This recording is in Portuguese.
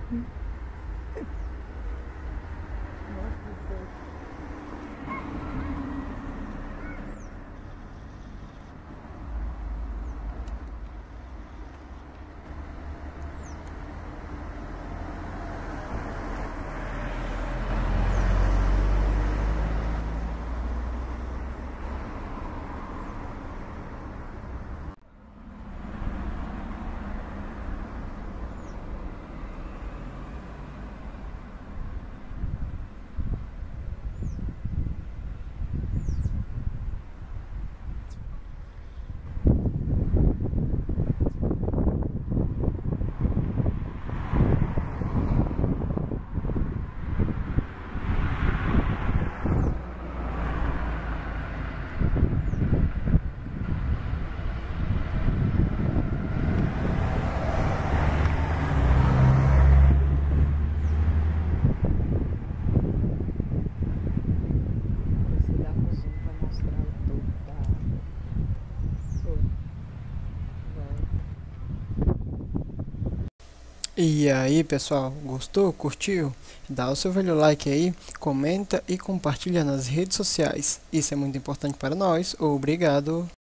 E aí, pessoal, gostou? Curtiu? Dá o seu velho like aí, comenta e compartilha nas redes sociais. Isso é muito importante para nós. Obrigado!